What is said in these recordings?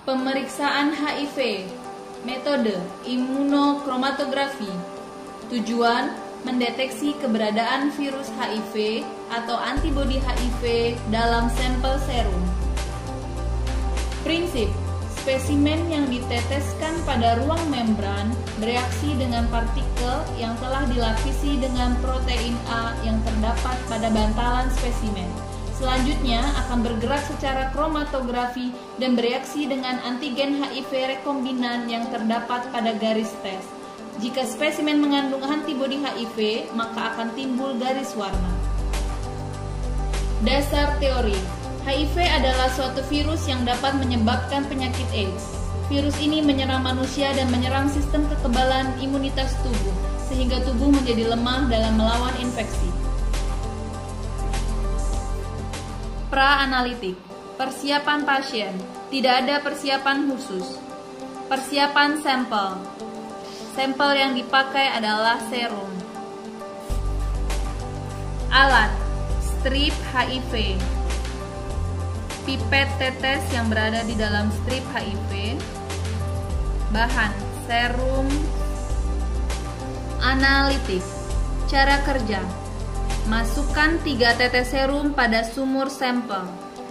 Pemeriksaan HIV, metode imunochromatografi. Tujuan mendeteksi keberadaan virus HIV atau antibodi HIV dalam sampel serum. Prinsip: spesimen yang diteteskan pada ruang membran bereaksi dengan partikel yang telah dilapisi dengan protein A yang terdapat pada bantalan spesimen. Selanjutnya akan bergerak secara kromatografi dan bereaksi dengan antigen HIV rekombinan yang terdapat pada garis tes. Jika spesimen mengandung antibodi HIV, maka akan timbul garis warna. Dasar teori: HIV adalah suatu virus yang dapat menyebabkan penyakit AIDS. Virus ini menyerang manusia dan menyerang sistem kekebalan imunitas tubuh, sehingga tubuh menjadi lemah dalam melawan infeksi. Pra-analitik: persiapan pasien, tidak ada persiapan khusus. Persiapan sampel: sampel yang dipakai adalah serum. Alat: strip HIV, pipet tetes yang berada di dalam strip HIV. Bahan: serum. Analitik: cara kerja: masukkan 3 tetes serum pada sumur sampel.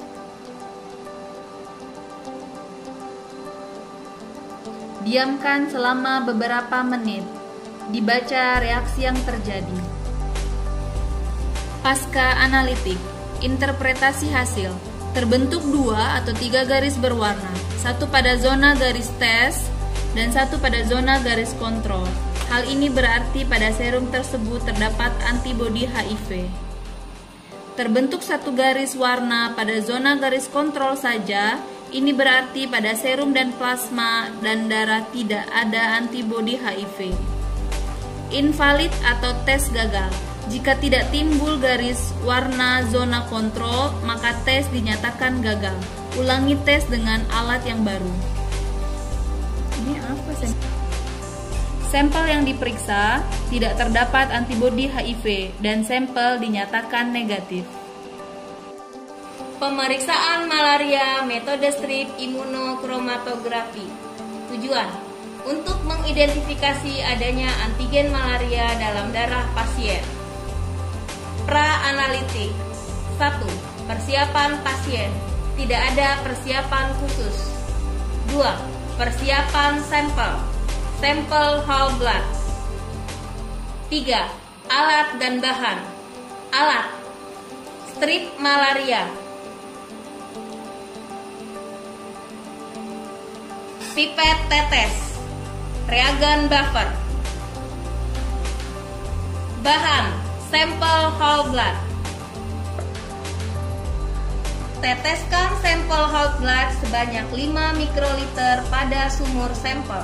Diamkan selama beberapa menit. Dibaca reaksi yang terjadi. Pasca analitik: interpretasi hasil. Terbentuk 2 atau 3 garis berwarna, 1 pada zona garis tes dan 1 pada zona garis kontrol. Hal ini berarti pada serum tersebut terdapat antibodi HIV. Terbentuk 1 garis warna pada zona garis kontrol saja, ini berarti pada serum dan plasma dan darah tidak ada antibodi HIV. Invalid atau tes gagal: jika tidak timbul garis warna zona kontrol, maka tes dinyatakan gagal. Ulangi tes dengan alat yang baru. Ini apa sih? Sampel yang diperiksa tidak terdapat antibodi HIV dan sampel dinyatakan negatif. Pemeriksaan malaria metode strip imunochromatografi. Tujuan: untuk mengidentifikasi adanya antigen malaria dalam darah pasien. Pra-analitik: 1. Persiapan pasien, tidak ada persiapan khusus. 2. Persiapan sampel, sampel whole blood. 3. Alat dan bahan. Alat: strip malaria, pipet tetes, reagen buffer. Bahan: sampel whole blood. Teteskan sampel whole blood sebanyak 5 mikroliter pada sumur sampel.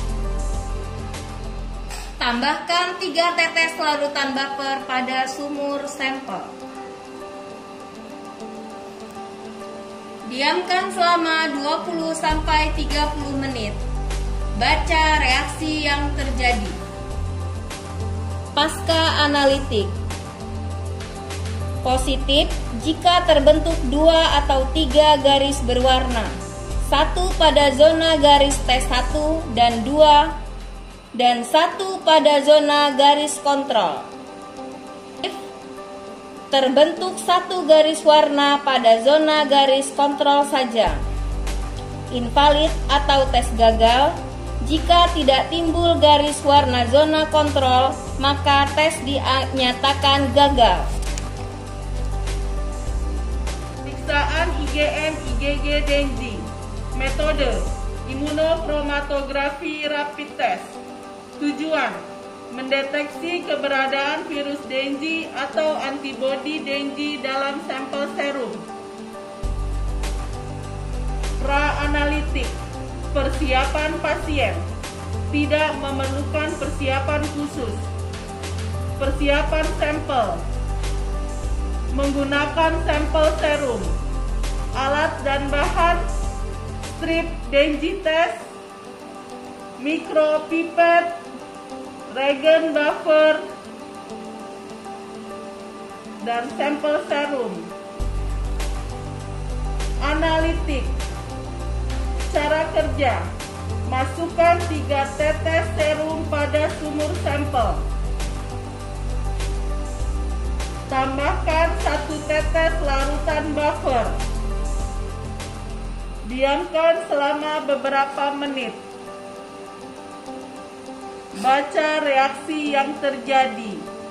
Tambahkan 3 tetes larutan buffer pada sumur sampel. Diamkan selama 20-30 menit. Baca reaksi yang terjadi. Pasca analitik: positif jika terbentuk 2 atau 3 garis berwarna, 1 pada zona garis tes 1 dan 2, dan 1 pada zona garis kontrol. Terbentuk 1 garis warna pada zona garis kontrol saja. Invalid atau tes gagal: jika tidak timbul garis warna zona kontrol, maka tes dinyatakan gagal. Pemeriksaan IgM/IgG Dengue. Metode imunochromatografi rapid test. Tujuan: mendeteksi keberadaan virus Dengue atau antibodi Dengue dalam sampel serum. Pra-analitik: persiapan pasien, tidak memerlukan persiapan khusus. Persiapan sampel: menggunakan sampel serum. Alat dan bahan: strip Dengue test, mikropipet, reagen buffer, dan sampel serum. Analitik: cara kerja. Masukkan 3 tetes serum pada sumur sampel. Tambahkan 1 tetes larutan buffer. Diamkan selama beberapa menit. Baca reaksi yang terjadi.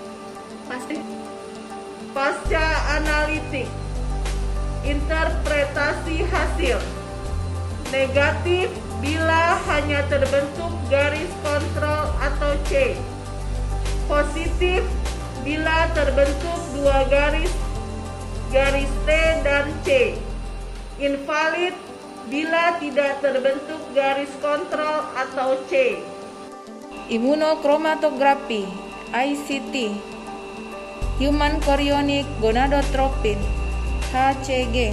Pasca analitik. Interpretasi hasil. Negatif bila hanya terbentuk garis kontrol atau C. Positif bila terbentuk 2 garis T dan C. Invalid bila tidak terbentuk garis kontrol atau C. Imunochromatografi (ICT), Human Chorionic Gonadotropin (HCG).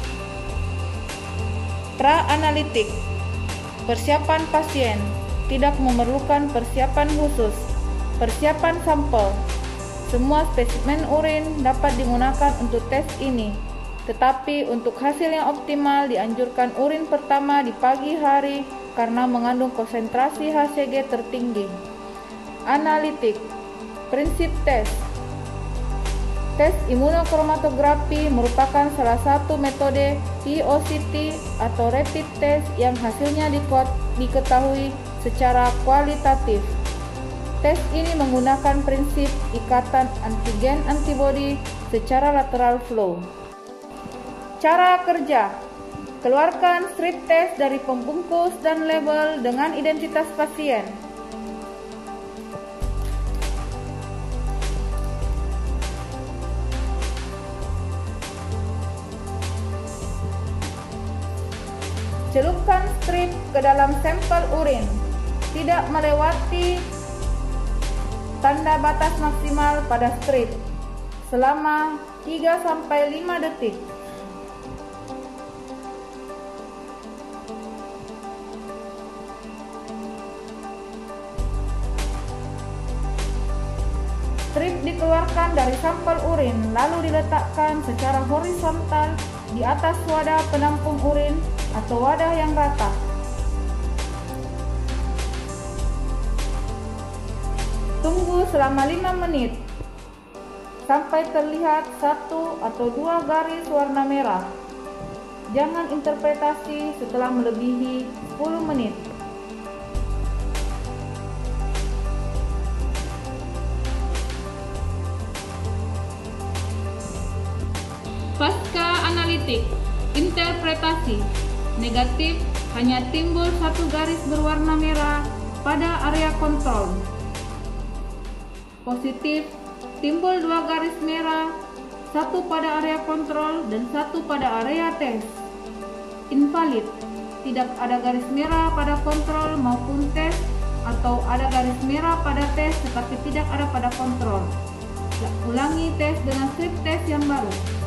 Pra-analitik. Persiapan pasien tidak memerlukan persiapan khusus. Persiapan sampel. Semua spesimen urin dapat digunakan untuk tes ini, tetapi untuk hasil yang optimal dianjurkan urin pertama di pagi hari karena mengandung konsentrasi HCG tertinggi. Analitik. Prinsip tes. Tes imunochromatografi merupakan salah satu metode POCT atau rapid test yang hasilnya diketahui secara kualitatif. Tes ini menggunakan prinsip ikatan antigen antibody secara lateral flow. Cara kerja. Keluarkan strip test dari pembungkus dan label dengan identitas pasien. Celupkan strip ke dalam sampel urin, tidak melewati tanda batas maksimal pada strip selama 3-5 detik. Strip dikeluarkan dari sampel urin lalu diletakkan secara horizontal di atas wadah penampung urin atau wadah yang rata. Tunggu selama 5 menit sampai terlihat 1 atau 2 garis warna merah. Jangan interpretasi setelah melebihi 10 menit. Pasca analitik. Interpretasi. Negatif, hanya timbul 1 garis berwarna merah pada area kontrol. Positif, timbul 2 garis merah, 1 pada area kontrol dan 1 pada area tes. Invalid, tidak ada garis merah pada kontrol maupun tes, atau ada garis merah pada tes tetapi tidak ada pada kontrol. Ulangi tes dengan strip tes yang baru.